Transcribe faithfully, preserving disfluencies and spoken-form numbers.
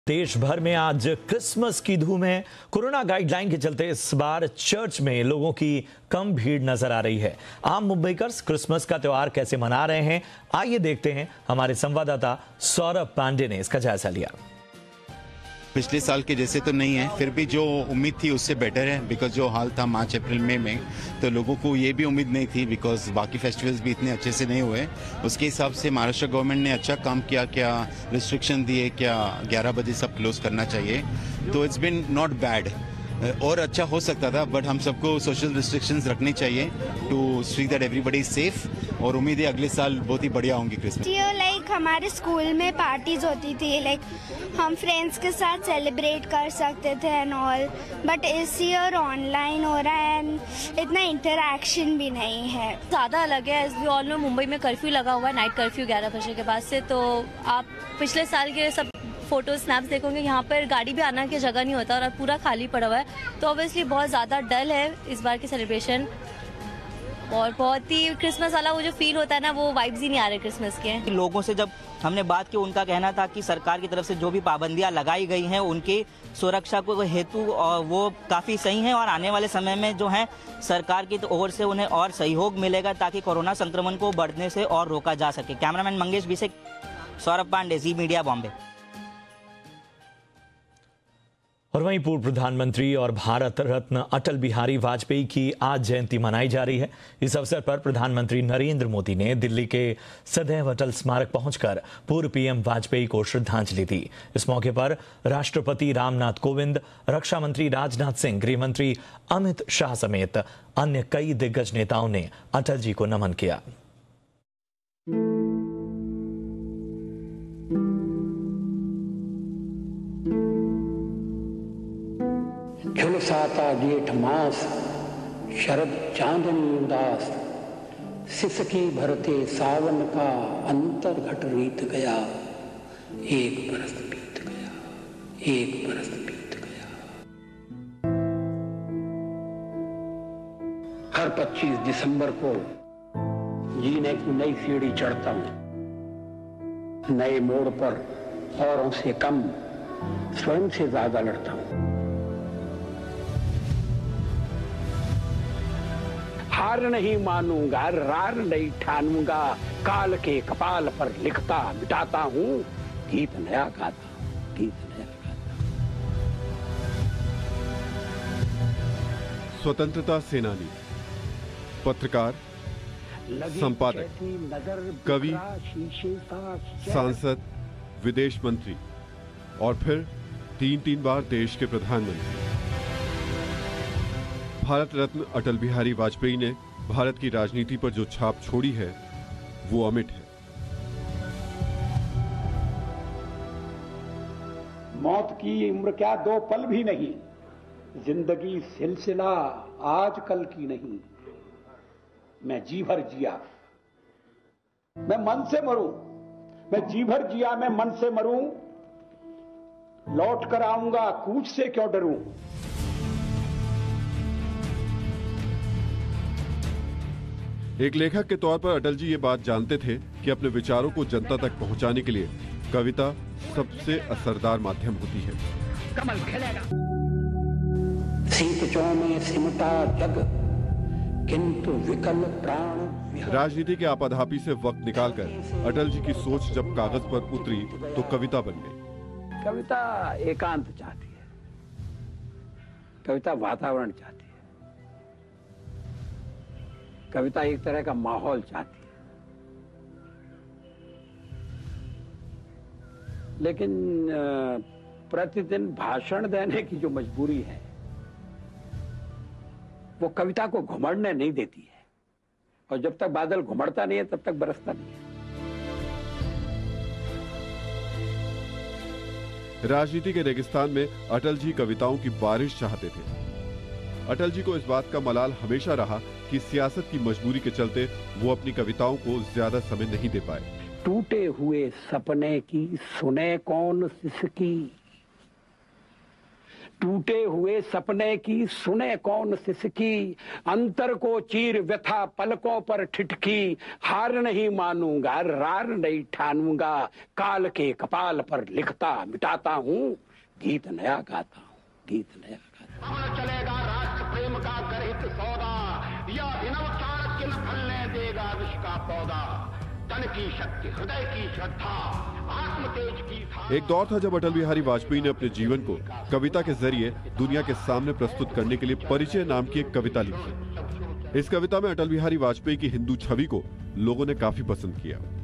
देश भर में आज क्रिसमस की धूम है। कोरोना गाइडलाइन के चलते इस बार चर्च में लोगों की कम भीड़ नजर आ रही है। आम मुंबईकर्स क्रिसमस का त्योहार कैसे मना रहे हैं, आइए देखते हैं। हमारे संवाददाता सौरभ पांडे ने इसका जायजा लिया। पिछले साल के जैसे तो नहीं है, फिर भी जो उम्मीद थी उससे बेटर है। बिकॉज जो हाल था मार्च अप्रैल मई में, तो लोगों को ये भी उम्मीद नहीं थी, बिकॉज बाकी फेस्टिवल्स भी इतने अच्छे से नहीं हुए। उसके हिसाब से महाराष्ट्र गवर्नमेंट ने अच्छा काम किया। क्या रिस्ट्रिक्शन दिए, क्या ग्यारह बजे सब क्लोज करना चाहिए, तो इट्स बिन नॉट बैड। और अच्छा हो सकता था, बट हम सबको सोशल रिस्ट्रिक्शंस रखनी चाहिए to see that everybody is safe. और उम्मीद है अगले साल बहुत ही बढ़िया होंगी क्रिसमस। लाइक हमारे स्कूल में पार्टीज होती थी, लाइक हम फ्रेंड्स के साथ सेलिब्रेट कर सकते थे एंड ऑल, बट इस ईयर ऑनलाइन हो रहा है एंड इतना इंटरैक्शन भी नहीं है। ज़्यादा अलग है। As we all know, Mumbai में कर्फ्यू लगा हुआ है, नाइट कर्फ्यू ग्यारह बजे के बाद से। तो आप पिछले साल के सब फोटो स्नैप्स देखोगे, यहाँ पर गाड़ी भी आना की जगह नहीं होता और अब पूरा खाली पड़ा हुआ है। तो ऑब्वियसली बहुत ज़्यादा डल है इस बार की सेलिब्रेशन, और बहुत ही क्रिसमस वाला वो जो फील होता है ना, वो वाइब्स ही नहीं आ रहे क्रिसमस के। लोगों से जब हमने बात की, उनका कहना था कि सरकार की तरफ से जो भी पाबंदियां लगाई गई हैं उनकी सुरक्षा को हेतु वो काफ़ी सही हैं, और आने वाले समय में जो है सरकार की ओर से उन्हें और सहयोग मिलेगा ताकि कोरोना संक्रमण को बढ़ने से और रोका जा सके। कैमरामैन मंगेश भी से सौरभ पांडे, जी मीडिया, बॉम्बे। और वहीं पूर्व प्रधानमंत्री और भारत रत्न अटल बिहारी वाजपेयी की आज जयंती मनाई जा रही है। इस अवसर पर प्रधानमंत्री नरेंद्र मोदी ने दिल्ली के सदैव अटल स्मारक पहुंचकर पूर्व पीएम वाजपेयी को श्रद्धांजलि दी। इस मौके पर राष्ट्रपति रामनाथ कोविंद, रक्षा मंत्री राजनाथ सिंह, गृह मंत्री अमित शाह समेत अन्य कई दिग्गज नेताओं ने अटल जी को नमन किया। झुलसाता जेठ मास, शरद चांदनी उदास, सिसकी भरते सावन का अंतर घट रीत गया। एक बरस बीत गया, एक बरस बीत गया। हर पच्चीस दिसंबर को जीने की नई सीढ़ी चढ़ता हूं। नए मोड़ पर औरों से कम, स्वयं से ज्यादा लड़ता हूं। हार नहीं मानूंगा, रार नहीं ठानूंगा, काल के कपाल पर लिखता मिटाता हूं, गीत नया गाता, गीत नया गाता। स्वतंत्रता सेनानी, पत्रकार, संपादक, कवि, सांसद, विदेश मंत्री और फिर तीन तीन बार देश के प्रधानमंत्री। भारत रत्न अटल बिहारी वाजपेयी ने भारत की राजनीति पर जो छाप छोड़ी है वो अमिट है। मौत की उम्र क्या दो पल भी नहीं, जिंदगी सिलसिला आज कल की नहीं। मैं जी भर जिया, मैं मन से मरूं, मैं जी भर जिया, मैं मन से मरूं, लौट कर आऊंगा कूच से क्यों डरूं। एक लेखक के तौर पर अटल जी ये बात जानते थे कि अपने विचारों को जनता तक पहुंचाने के लिए कविता सबसे असरदार माध्यम होती है। कमल खिलेगा, सींचों में सिमटा जग, किंतु विकल प्राण। राजनीति के आपाधापी से वक्त निकालकर अटल जी की सोच जब कागज पर उतरी तो कविता बन गई। कविता एकांत चाहती है, कविता वातावरण चाहती है, कविता एक तरह का माहौल चाहती है। लेकिन प्रतिदिन भाषण देने की जो मजबूरी है वो कविता को घुमड़ने नहीं देती है, और जब तक बादल घुमड़ता नहीं है तब तक बरसता नहीं है। राजनीति के रेगिस्तान में अटल जी कविताओं की बारिश चाहते थे। अटल जी को इस बात का मलाल हमेशा रहा कि सियासत की मजबूरी के चलते वो अपनी कविताओं को ज्यादा समय नहीं दे पाए। टूटे हुए सपने की सुने कौन सिसकी, टूटे हुए सपने की सुने कौन सिसकी, अंतर को चीर व्यथा पलकों पर ठिठकी, हार नहीं मानूंगा रार नहीं ठानूंगा, काल के कपाल पर लिखता मिटाता हूँ, गीत नया गाता हूँ, गीत नया गाता हूँ। चलेगा राष्ट्र प्रेम का गर्हित सौदा, यह हिनवचार किल फलने देगा विश्व का पौधा, तन की शक्ति हृदय की श्रद्धा आत्म तेज की था। एक दौर था जब अटल बिहारी वाजपेयी ने अपने जीवन को कविता के जरिए दुनिया के सामने प्रस्तुत करने के लिए परिचय नाम की एक कविता लिखी। इस कविता में अटल बिहारी वाजपेयी की हिंदू छवि को लोगों ने काफी पसंद किया।